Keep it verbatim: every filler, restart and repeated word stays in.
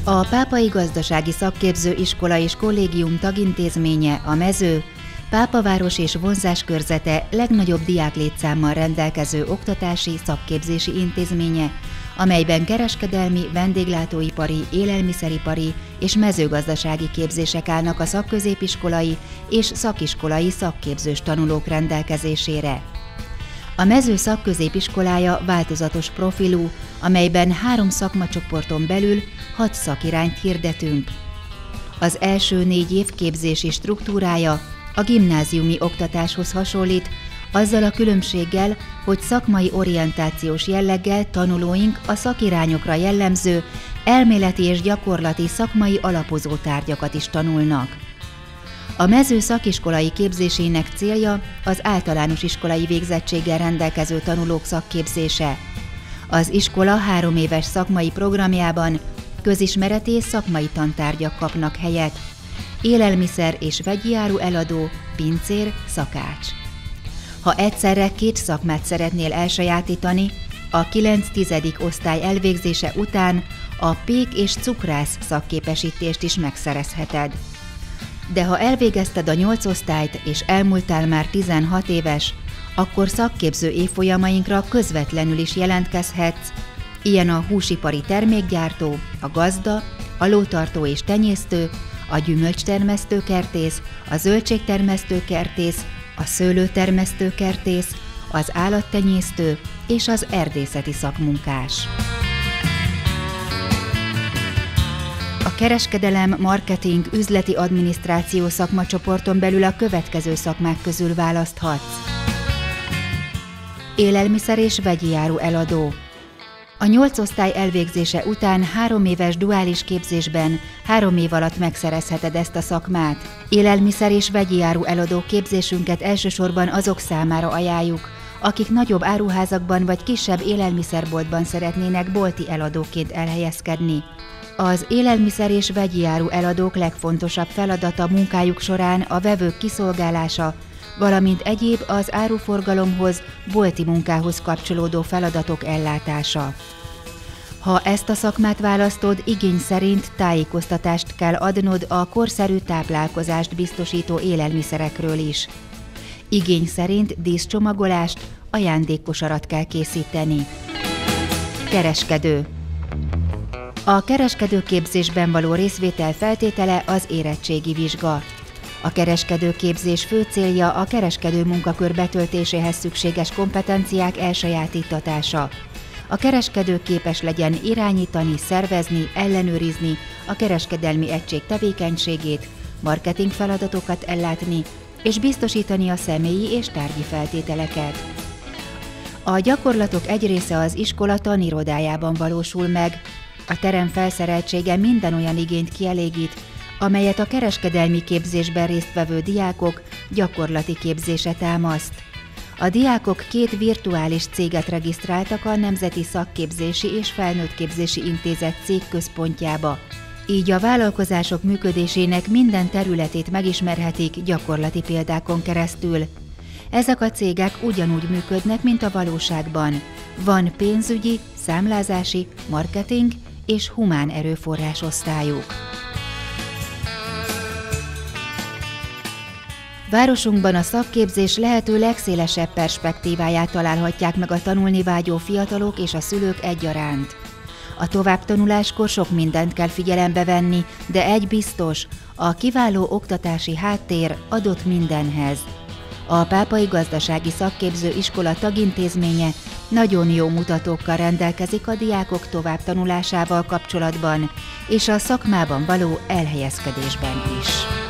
A Pápai Gazdasági Szakképző Iskola és Kollégium tagintézménye, a Mező, Pápaváros és vonzáskörzete legnagyobb diáklétszámmal rendelkező oktatási, szakképzési intézménye, amelyben kereskedelmi, vendéglátóipari, élelmiszeripari és mezőgazdasági képzések állnak a szakközépiskolai és szakiskolai szakképzős tanulók rendelkezésére. A Mező szakközépiskolája változatos profilú, amelyben három szakmacsoporton belül hat szakirányt hirdetünk. Az első négy év képzési struktúrája a gimnáziumi oktatáshoz hasonlít, azzal a különbséggel, hogy szakmai orientációs jelleggel tanulóink a szakirányokra jellemző, elméleti és gyakorlati szakmai alapozó tárgyakat is tanulnak. A Mező szakiskolai képzésének célja az általános iskolai végzettséggel rendelkező tanulók szakképzése. Az iskola három éves szakmai programjában közismereti és szakmai tantárgyak kapnak helyet: élelmiszer és vegyi áru eladó, pincér, szakács. Ha egyszerre két szakmát szeretnél elsajátítani, a kilenc-tizedik osztály elvégzése után a pék és cukrász szakképesítést is megszerezheted. De ha elvégezted a nyolc osztályt és elmúltál már tizenhat éves, akkor szakképző évfolyamainkra közvetlenül is jelentkezhetsz, ilyen a húsipari termékgyártó, a gazda, a lótartó és tenyésztő, a gyümölcstermesztő kertész, a zöldségtermesztő kertész, a szőlőtermesztő kertész, az állattenyésztő és az erdészeti szakmunkás. A kereskedelem, marketing, üzleti adminisztráció szakmacsoporton belül a következő szakmák közül választhatsz. Élelmiszer és vegyi áru eladó. A nyolc osztály elvégzése után három éves duális képzésben három év alatt megszerezheted ezt a szakmát. Élelmiszer és vegyi áru eladó képzésünket elsősorban azok számára ajánljuk, akik nagyobb áruházakban vagy kisebb élelmiszerboltban szeretnének bolti eladóként elhelyezkedni. Az élelmiszer és vegyi áru eladók legfontosabb feladata munkájuk során a vevők kiszolgálása, valamint egyéb az áruforgalomhoz, bolti munkához kapcsolódó feladatok ellátása. Ha ezt a szakmát választod, igény szerint tájékoztatást kell adnod a korszerű táplálkozást biztosító élelmiszerekről is. Igény szerint díszcsomagolást, ajándékkosarat kell készíteni. Kereskedő. A kereskedőképzésben való részvétel feltétele az érettségi vizsga. A kereskedőképzés fő célja a kereskedő munkakör betöltéséhez szükséges kompetenciák elsajátítatása. A kereskedő képes legyen irányítani, szervezni, ellenőrizni a kereskedelmi egység tevékenységét, marketing feladatokat ellátni és biztosítani a személyi és tárgyi feltételeket. A gyakorlatok egy része az iskola tanirodájában valósul meg. A terem felszereltsége minden olyan igényt kielégít, amelyet a kereskedelmi képzésben résztvevő diákok gyakorlati képzése támaszt. A diákok két virtuális céget regisztráltak a Nemzeti Szakképzési és Felnőttképzési Intézet cégközpontjába, így a vállalkozások működésének minden területét megismerhetik gyakorlati példákon keresztül. Ezek a cégek ugyanúgy működnek, mint a valóságban. Van pénzügyi, számlázási, marketing és humán erőforrás osztályuk. Városunkban a szakképzés lehető legszélesebb perspektíváját találhatják meg a tanulni vágyó fiatalok és a szülők egyaránt. A továbbtanuláskor sok mindent kell figyelembe venni, de egy biztos, a kiváló oktatási háttér adott mindenhez. A Pápai Gazdasági Szakképző Iskola tagintézménye nagyon jó mutatókkal rendelkezik a diákok továbbtanulásával kapcsolatban és a szakmában való elhelyezkedésben is.